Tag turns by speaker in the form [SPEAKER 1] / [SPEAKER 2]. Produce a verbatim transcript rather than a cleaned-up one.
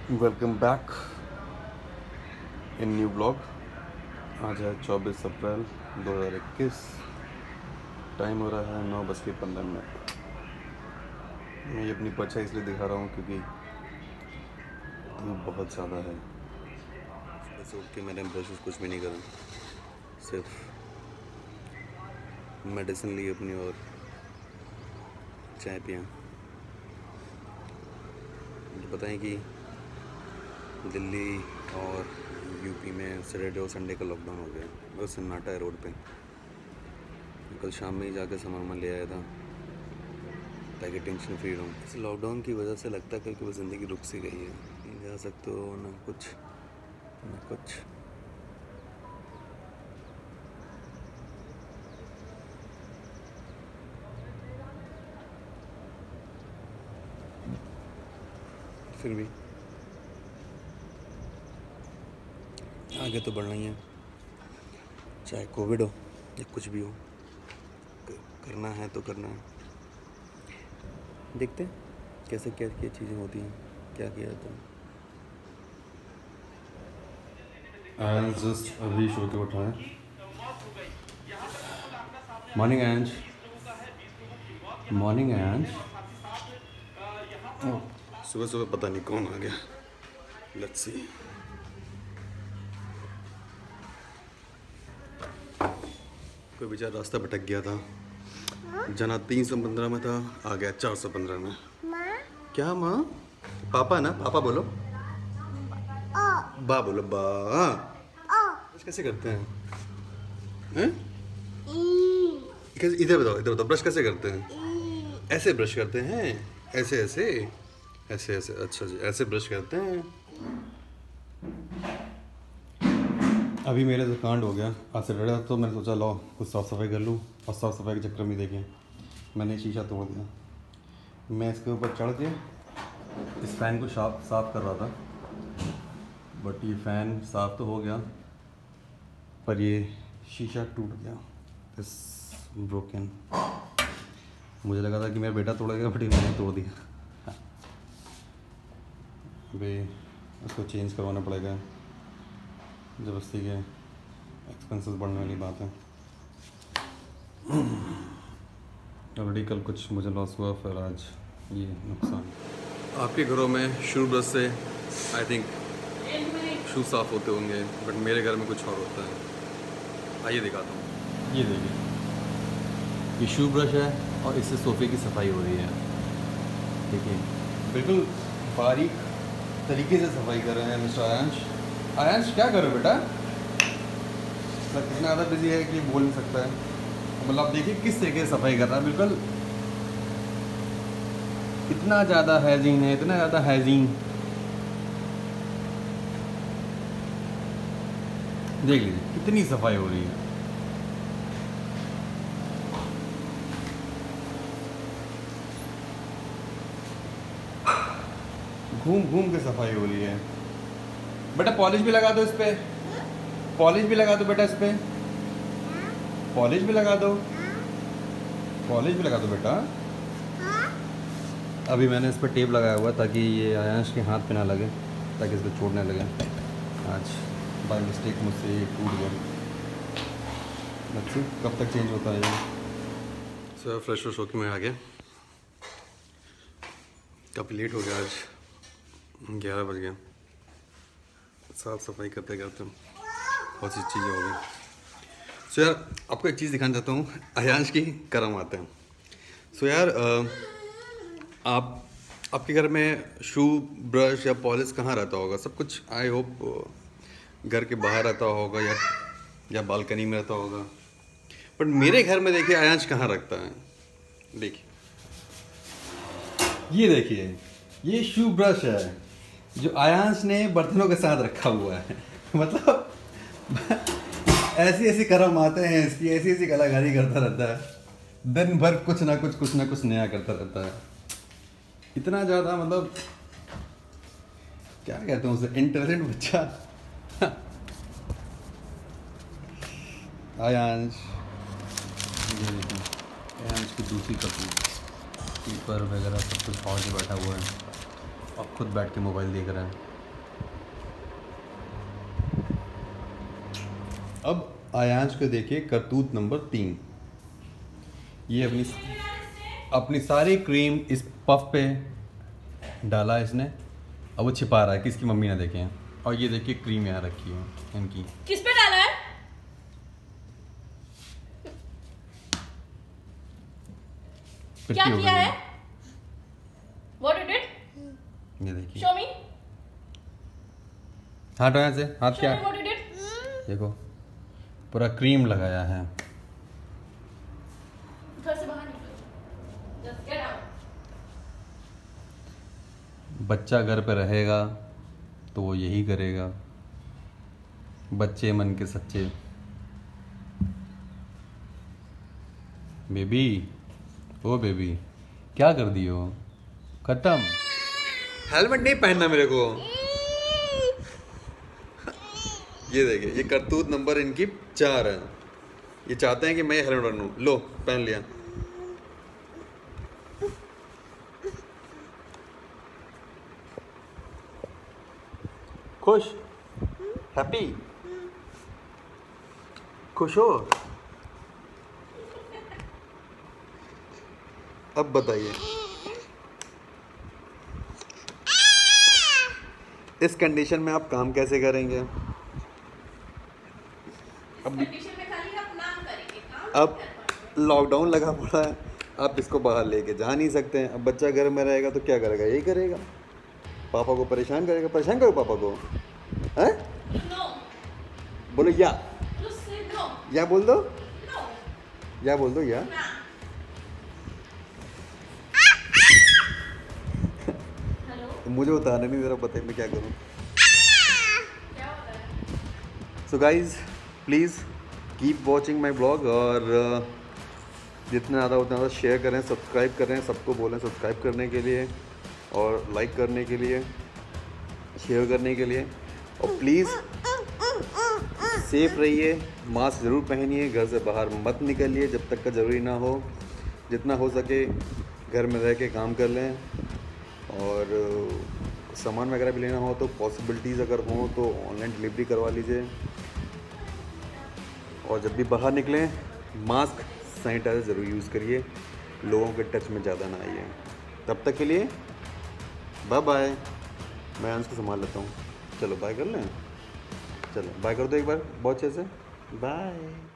[SPEAKER 1] Welcome back in new blog. आज है चौबीस अप्रैल दो हज़ार इक्कीस। टाइम हो रहा है नौ बज के पंद्रह मिनट। मैं ये अपनी त्वचा इसलिए दिखा रहा हूँ क्योंकि धूप बहुत ज़्यादा है। सुबह से उठ के मैंने ब्रश कुछ भी नहीं करा, सिर्फ मेडिसिन ली अपनी और चाय पिया। मुझे पता है कि दिल्ली और यूपी में सैटरडे और संडे का लॉकडाउन हो गया। बस सन्नाटा है रोड पे। कल शाम में ही जाकर सामान वामान ले आया था ताकि टेंशन फ्री रहूँ। इस लॉकडाउन की वजह से लगता है कि वो ज़िंदगी रुक सी गई है। नहीं जा सकते हो ना कुछ ना कुछ। फिर भी आगे तो बढ़ना ही है, चाहे कोविड हो या कुछ भी हो। करना है तो करना है। देखते हैं कैसे क्या क्या चीज़ें होती हैं, क्या किया जाता है। एंज जस्ट अभी सो के उठा है। मॉर्निंग एंज, मॉर्निंग एंज। सुबह सुबह पता नहीं कौन आ गया। Let's see. कोई बेचारा रास्ता भटक गया था, जना तीन सौ पंद्रह में था, आ गया चार सौ पंद्रह में। माँ? क्या माँ? पापा ना, पापा बोलो। बा बोलो, बा। ब्रश कैसे करते हैं? हैं? कैसे? इधर बताओ, इधर बताओ, ब्रश कैसे करते हैं? ऐसे ब्रश करते हैं, ऐसे ऐसे ऐसे ऐसे। अच्छा जी, ऐसे ब्रश करते हैं। अभी मेरे से कांड हो गया। आज सैटरडे तो मैंने सोचा लो कुछ साफ़ सफाई कर लूँ, और साफ़ सफाई के चक्कर में देखें मैंने शीशा तोड़ दिया। मैं इसके ऊपर चढ़ के इस फ़ैन को साफ साफ कर रहा था, बट ये फ़ैन साफ़ तो हो गया पर ये शीशा टूट गया। इस ब्रोकन। मुझे लगा था कि मेरा बेटा तोड़ेगा, बट मैंने तोड़ दिया। अभी इसको चेंज करवाना पड़ेगा। ज़बरदस्ती के एक्सपेंसेस बढ़ने वाली बात है। ऑलरेडी कल कुछ मुझे लॉस हुआ, फिर आज ये नुकसान। आपके घरों में शू ब्रश से आई थिंक शू साफ़ होते होंगे, बट मेरे घर में कुछ और होता है। आइए दिखाता हूँ। ये देखिए, ये शू ब्रश है और इससे सोफ़े की सफाई हो रही है। देखिए, बिल्कुल बारीक तरीके से सफाई कर रहे हैं मिस्टर आयांश। आयांश क्या कर रहे हो बेटा? मतलब कितना ज़्यादा बिजी है कि बोल नहीं सकता है। मतलब आप देखिए किस तरीके से सफाई कर रहा है। बिल्कुल इतना ज़्यादा हाइजीन है, इतना ज़्यादा हाइजीन। देख लीजिए कितनी सफाई हो रही है। घूम घूम के सफाई हो रही है। बेटा पॉलिश भी लगा दो इस पे, पॉलिश भी लगा दो बेटा इस पे, पॉलिश भी लगा दो, पॉलिश भी लगा दो बेटा। अभी मैंने इस पर टेप लगाया हुआ ताकि ये आयांश के हाथ पे ना लगे, ताकि इसको चोट ना लगे। आज बाय मिस्टेक मुझसे ये टूट गया। बच्चे कब तक चेंज होता है ये। सर फ्रेश फ्रेश होके मैं आ गया। काफ़ी लेट हो गया, आज ग्यारह बज गया। साफ़ सफाई करते करते बहुत सी चीज़ें हो गई। सो यार आपको एक चीज़ दिखाना चाहता हूँ, आयांश की करम आते हैं। सो यार आप आपके घर में शू ब्रश या पॉलिश कहाँ रहता होगा? सब कुछ आई होप घर के बाहर रहता होगा या या बालकनी में रहता होगा। बट मेरे घर में देखिए आयांश कहाँ रखता है। देखिए, ये देखिए, ये शू ब्रश है जो आयांश ने बर्तनों के साथ रखा हुआ है। मतलब ऐसी ऐसी करम आते हैं इसकी, ऐसी ऐसी कलाकारी करता रहता है। दिन भर कुछ ना कुछ कुछ ना कुछ नया करता रहता है। इतना ज़्यादा मतलब क्या कहते हैं उसे, इंटेलिजेंट बच्चा। आयांश, ये देखिए आयांश की दूसरी कपी, पेपर वगैरह सब कुछ और ही बैठा हुआ है और खुद बैठ के मोबाइल देख रहा है। अब आयांश को देखिए करतूत नंबर तीन। ये अपनी अपनी सारी क्रीम इस पफ पे डाला इसने। अब वो छिपा रहा है कि इसकी मम्मी ना देखें। और ये देखिए क्रीम यहाँ रखी है इनकी।
[SPEAKER 2] किस पे डाला है? क्या किया है? What you did?
[SPEAKER 1] ये देखिए।
[SPEAKER 2] Show me.
[SPEAKER 1] हाथ यहाँ से हाथ
[SPEAKER 2] Show
[SPEAKER 1] क्या?
[SPEAKER 2] me what you did.
[SPEAKER 1] देखो पूरा क्रीम लगाया है।
[SPEAKER 2] घर से बाहर निकलो। Just get out.
[SPEAKER 1] बच्चा घर पे रहेगा तो वो यही करेगा। बच्चे मन के सच्चे। बेबी, ओ बेबी, क्या कर दी हो? खत्म। हेलमेट नहीं पहनना मेरे को। ये देखिए, ये करतूत नंबर इनकी चार है। ये चाहते हैं कि मैं हेलमेट पहनूं। लो पहन लिया। खुश, हैप्पी, खुश हो? अब बताइए इस कंडीशन में आप काम कैसे करेंगे? अब
[SPEAKER 2] कंडीशन में खाली आप नाम करेंगे, काम
[SPEAKER 1] अब लॉकडाउन लगा पड़ा है, आप इसको बाहर लेके जा नहीं सकते हैं। अब बच्चा घर में रहेगा तो क्या करेगा? यही करेगा, पापा को परेशान करेगा। परेशान करो पापा को, हैं?
[SPEAKER 2] No.
[SPEAKER 1] बोलो या
[SPEAKER 2] Just say no.
[SPEAKER 1] या बोल दो,
[SPEAKER 2] No.
[SPEAKER 1] या बोल दो या।
[SPEAKER 2] Nah. हेलो।
[SPEAKER 1] मुझे उतारने नहीं दे रहा, बताइए मैं क्या करूं।
[SPEAKER 2] क्या होता है?
[SPEAKER 1] So guys please keep watching my blog. और uh, जितना ज़्यादा उतना ज़्यादा शेयर करें, सब्सक्राइब करें, सबको बोलें सब्सक्राइब करने के लिए और लाइक करने के लिए, शेयर करने के लिए। और प्लीज़ सेफ रहिए, मास्क ज़रूर पहनिए, घर से बाहर मत निकलिए जब तक का ज़रूरी ना हो। जितना हो सके घर में रह के काम कर लें। और uh, सामान वगैरह भी लेना हो तो पॉसिबिलिटीज़ अगर हों तो ऑनलाइन डिलीवरी करवा लीजिए। और जब भी बाहर निकलें मास्क सैनिटाइज़र ज़रूर यूज़ करिए, लोगों के टच में ज़्यादा ना आइए। तब तक के लिए बाय बाय। मैं अंश को संभाल लेता हूँ। चलो बाय कर लें। चलो बाय कर दो एक बार बहुत अच्छे से। बाय।